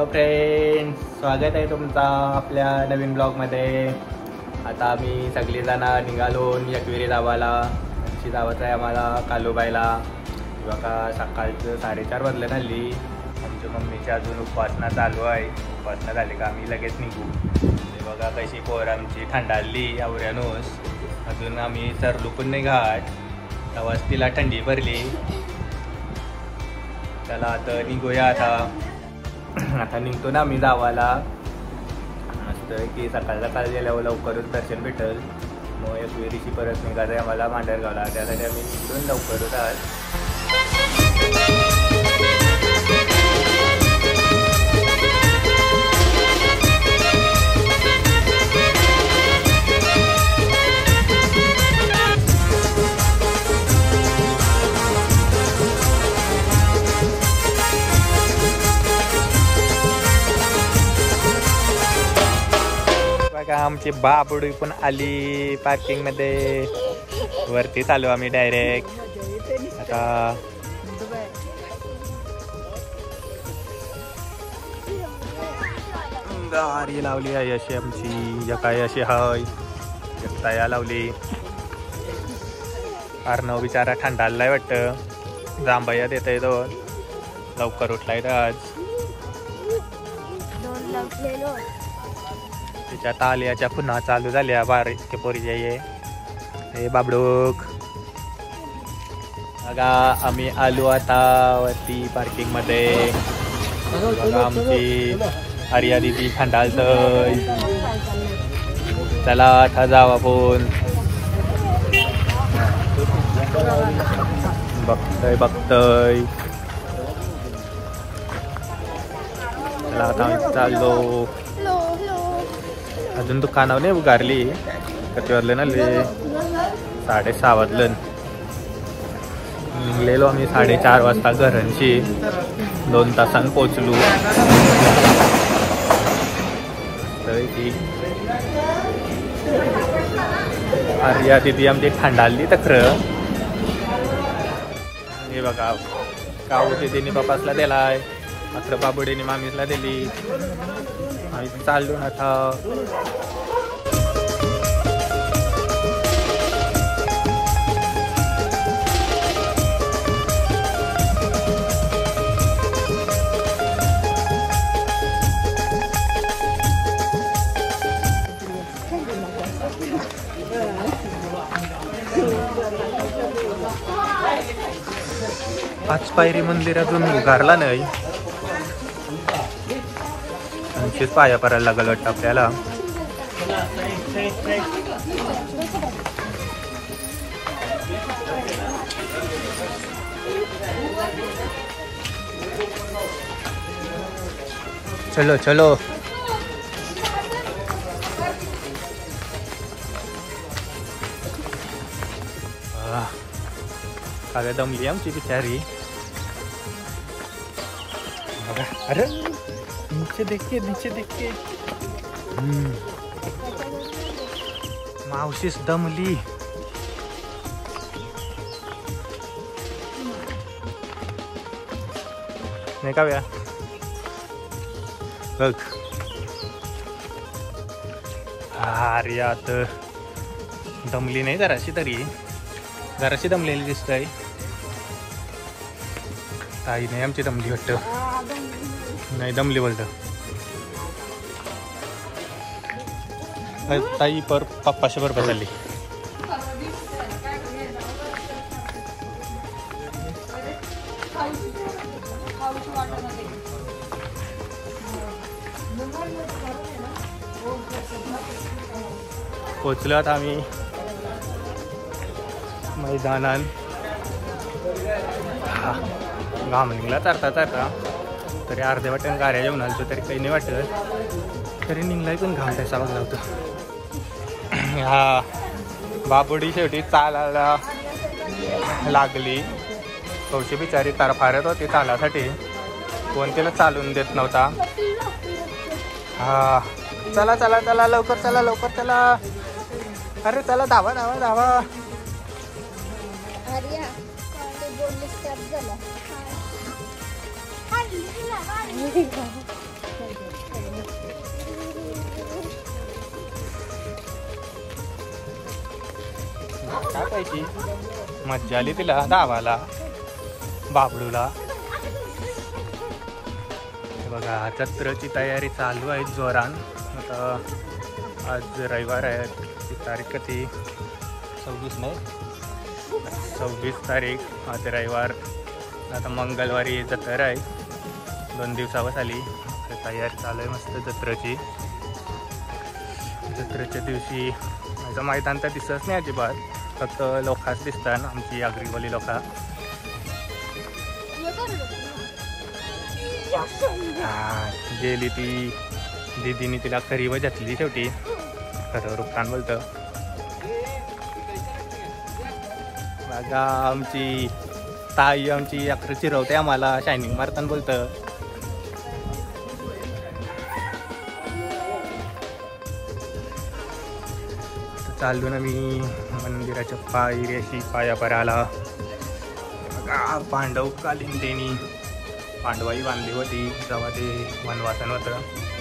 Friends, स्वागत आहे तुमचा आपल्या नवीन ब्लॉगमध्ये. आता आम्ही सगळेजण निघालो एकविरी जावाला. अशी जावंच आहे आम्हाला कालूबाईला. बघा सकाळचं 4:30 वाजले झाली. आमच्या मम्मीची अजून उपासना चालू आहे. उपासना झाली का आम्ही लगेच निघू. ते बघा कशी पोर आमची थंडाळली आवऱ्यानूस. अजून आम्ही सरलू पण नाही घाट तेव्हाच तिला थंडी भरली. चला आता निघूया. आता निघतो ना आम्ही जावाला. मस्त की सकाळ सकाळ गेल्यावर लवकरच दर्शन भेटल. मग एकविरीशी परत निघायचं आहे आम्हाला मांडरगावला. त्यासाठी आम्ही निघून लवकरच आज. आमची बाबुडी पण आली पार्किंग मध्ये. वरती चालू आम्ही डायरेक्ट. आता गाडी लावली आहे अशी आमची. काय अशी हाय तया लावली. अर्णव बिचारा थंडाळलाय वाटतं. जांभया देत आहे तो. लवकर उठलाय तर आज. तिच्या तालियाच्या पुन्हा चालू झाल्या बारीक पोरीच्या. हे बाबडूक बघा आम्ही आलो आता वरती पार्किंग मध्ये. बघा आमची आर्या दिदी खंडाळतय. चला आता जाऊ आपण. बघतय चला आता आम्ही चाललो. अजून दुकानावर नाही उगारली. किती वाजले ना 6:30 वाजलं. निघलेलो आम्ही 4:30 वाजता घरांशी. 2 तासांनी पोचलो. आर्या तिथे आमची थंडाळली तर खरं. हे बघा काऊ तिथे बापासला दिलाय. मात्र बाबुडीने मामीसला दिली. आम्ही चाललो ना आता. 5 पायरी मंदिर अजून उगारला नाही. 500 पाया पडायला लागल वाटतं आपल्याला. चलो चलो. काय दमली आमची बिचारी. अरे नीचे देखिए नीचे देखिए. मावशीस दमली. नाही का व्या बघ. अरे आता दमली नाही जराशी तरी. जराशी दमलेली दिसतंय. ताई नाही आमची दमली वाटतं. नाही दमली बोलतं ताई. पप्पाशी बरोबर चालली. पोचलो आता आम्ही मैदानात. घाम निघला चारता तरी अर्धे वाटण गाड्या जेवण आलो तरी काही नाही वाटत. तरी निघलाय पण घाम त्याचा बघला होता. हा बाबुडी शेवटी चालायला लागली. थोडीशी बिचारी तरफारत होती चालासाठी. कोण तिला चालून देत नव्हता. हा चला चला चला लवकर चला लवकर चला. अरे चला धावा धावा धावा. टाकायची. मज्जा आली तिला धावाला बाबडूला. बघा जत्रेची तयारी चालू आहे जोरान. आता आज रविवार आहे. ती तारीख किती 26 नाही 26 तारीख आज रविवार. आता मंगळवारी जत्रा आहे. 2 दिवसावर आली. तयारी चालू आहे मस्त जत्रेची. जत्रेच्या दिवशी माझं मैदान तर दिसत नाही अजिबात. फक्त लोकांच दिसतात आमची आगरीवाली लोक. गेली ती दीदीने तिला खरीव घातली शेवटी. खरं रुपकान बोलतं. बघा आमची ताई आमची अकरा चिरवते आम्हाला शायनिंग मारताना बोलतं. चाललो ना मी मंदिराच्या पायऱ्याशी पायापराला. बघा पांडवकालीन त्यांनी पांडवाई बांधली होती जेव्हा ते वनवासन होतं.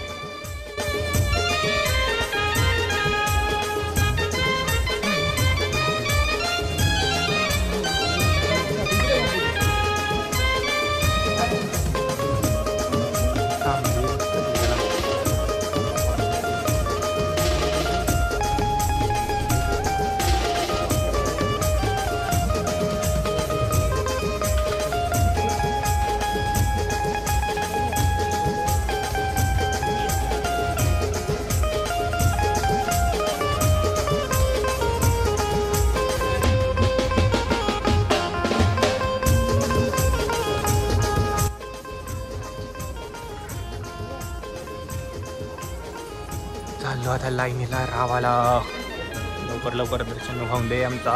चाललो आता लाईनीला रावाला. लवकर लवकर दर्शन होऊन दे आमचा.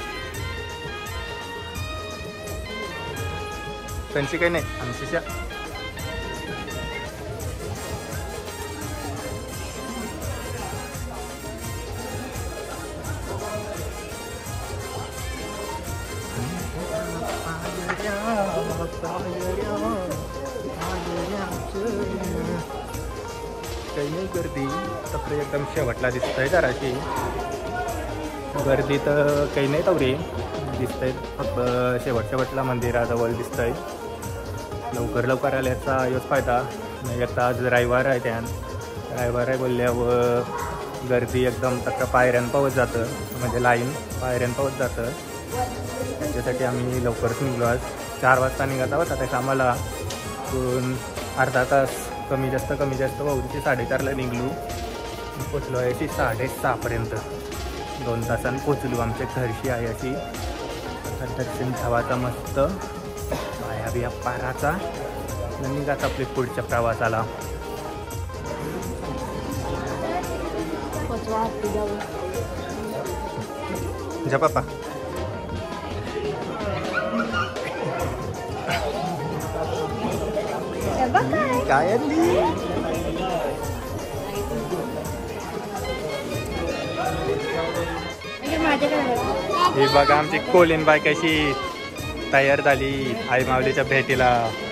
फॅन्सी काही नाही आमच्या. काही नाही गर्दी तपरे एकदम शेवटला दिसतंय जराशी. गर्दी तर काही नाही तवरी दिसतंय. फक्त शेवटला मंदिराजवळ दिसतंय. लवकर लवकर आल्याचा योच फायदा. नाही आता आज रविवार आहे. त्यान रविवार आहे बोलल्यावर गर्दी एकदम तक्क पायऱ्यान पावत जातं. म्हणजे लाईन पायऱ्यान पावत जातं. त्याच्यासाठी आम्ही लवकरच निघलो. आज 4 वाजता निघाला होता. त्याचा आम्हाला अर्धा तास कमी जास्त भाऊची 4:30ला निघलो. पोचलो आहे अशी 6:30पर्यंत. 2 तासांनी पोचलो आमच्या घरशी आहे अशी. दर्शन धावाचा मस्त पाया बिया पाराचा. निघात आपल्या पुढच्या प्रवासाला. जा पापा. काय ही बघा आमची कोलीन बाई कशी तयार झाली आई माऊलीच्या भेटीला.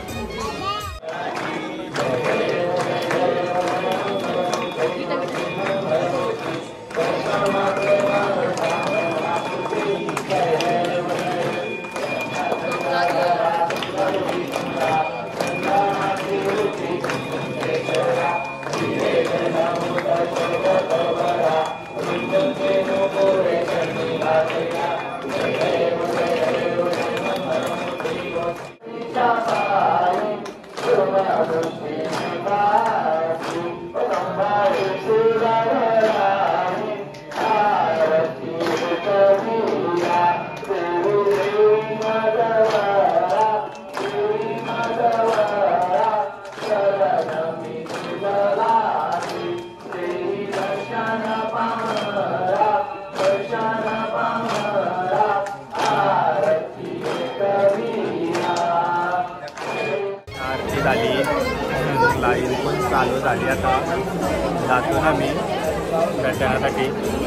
लाईन पण चालू झाली. आता जातो ना मी दर्शनासाठी.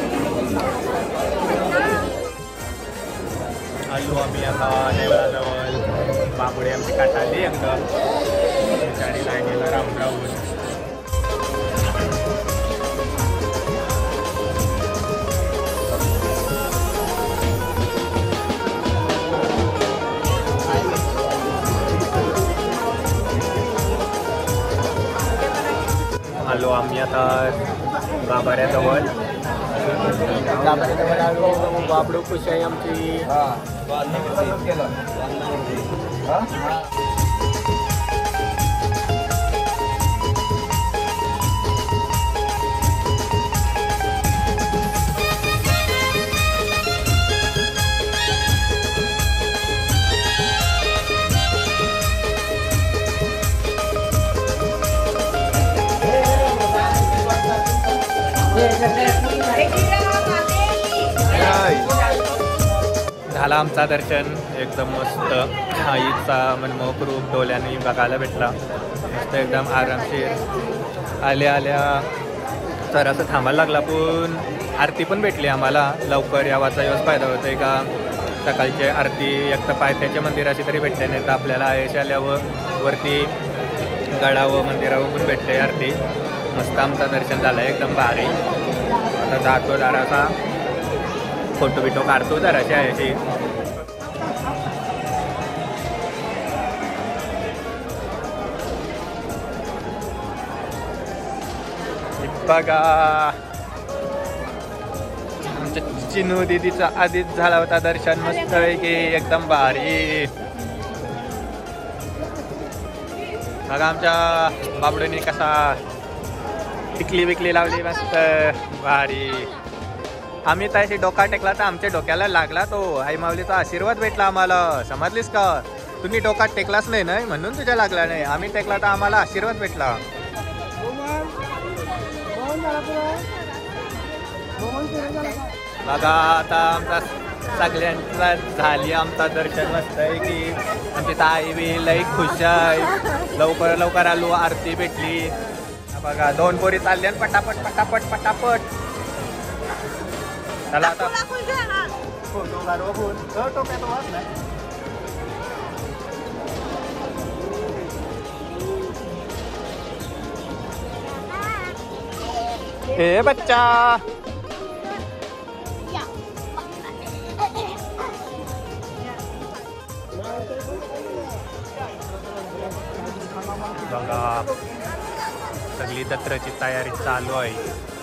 आलो आम्ही आता देवळाजवळ. बाबुडे आमची काटाली एकदम गाडी लाईनीला राहून राहून. आलो आम्ही आता गाभाऱ्याजवळ. गाभाऱ्याजवळ आलो. बाबडू खुश आहे आमची. झाला आमचा दर्शन एकदम मस्त. आईचा मनमोहक रूप डोळ्याने बघायला भेटला. मस्त एकदम आरामशीर. आल्या आल्या तर असं थांबायला लागला पण आरती पण भेटली आम्हाला. लवकर यावाचा योज फायदा होतोय का सकाळची आरती एक तर पायथ्याच्या मंदिराची तरी भेटते नाही तर आपल्याला आयश आल्यावर वरती गडावं मंदिरावर पण भेटते आरती. मस्त आमचं दर्शन झालं एकदम भारी. आता जातो जरासा फोटो बिटो काढतो जराशी आयशी. बघा आमच्या चिनू दीदीचा आधीच झाला होता दर्शन मस्त पैकी एकदम भारी. बघा आमच्या बाबडूनी कसा टिकली बिकली लावली मस्त भारी. आम्ही त्याशी डोका टेकला तर आमच्या डोक्याला लागला तो. आई माऊलीचा आशीर्वाद भेटला आम्हाला. समजलीस का? तुम्ही डोका टेकलाच नाही ना म्हणून तुझ्या लागला नाही. आम्ही टेकला तर आम्हाला आशीर्वाद भेटला. बघा आता आमचा सगळ्यांचा झाली आमचा दर्शन मस्त आहे की आमची ताई बी लई खुश आहे. लवकर लवकर आलो आरती भेटली. बघा 2 पोरी चालल्या पटापट पटापट पटापट. चला आता फोटो काढू. टोप्यात वाच नाही. ए बच्चा बघा सगळी जत्रेची तयारी चालू आहे.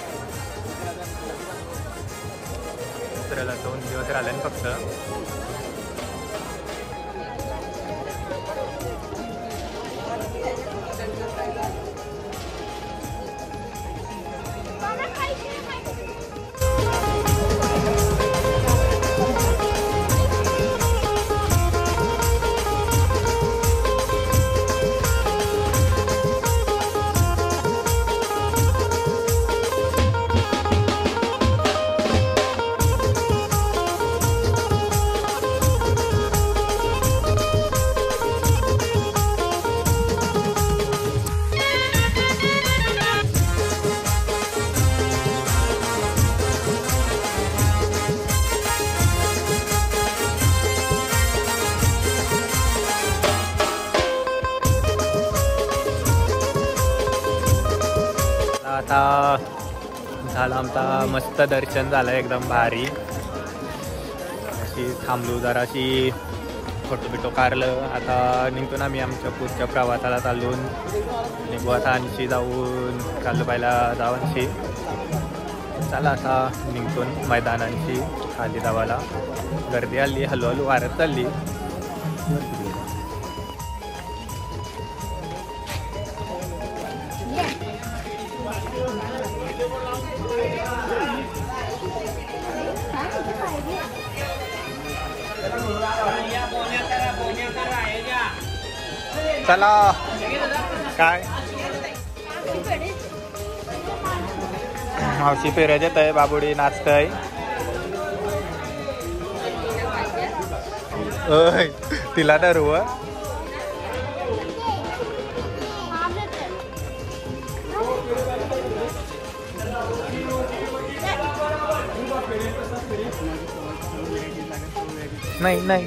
जत्रेला 2 दिवस राहिले ना फक्त. आता झालं आमचा मस्त दर्शन झालं एकदम भारी. अशी थांबलो जराशी फोटो बिटो काढलं. आता निघतो ना आम्ही आमच्या पुढच्या प्रवासाला चालून निघू. आता आणशी जाऊन कालबाईला जाऊनशी चला आता निघतो मैदानांशी खाली जावाला. गर्दी आली हळूहळू वारत चालली. चला काय मावशी पेरत येत आहे. बाबुडी नाचत आहे. तिला डरव. नाही नाही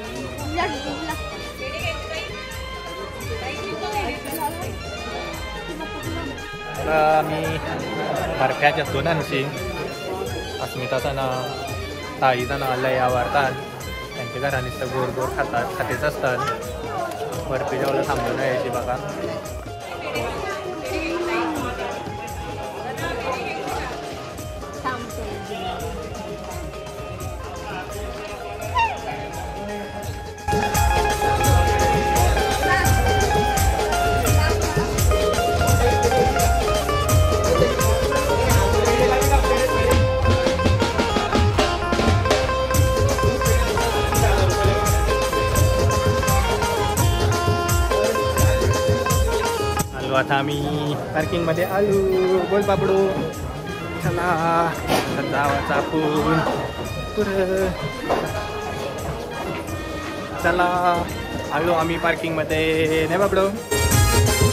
मी बर्फ्याच्या दोनांशी अस्मिताचा ना ताईचा ना लय आवडतात. त्यांच्या घराने तर गोड गोड खातेच असतात. बर्फी जेवढं थांबून यायची बघा. आता आम्ही पार्किंगमध्ये आलो. बोल बाबडू. चला जावाचा आपण पुढं. चला आलो आम्ही पार्किंगमध्ये. नाही बाबडू.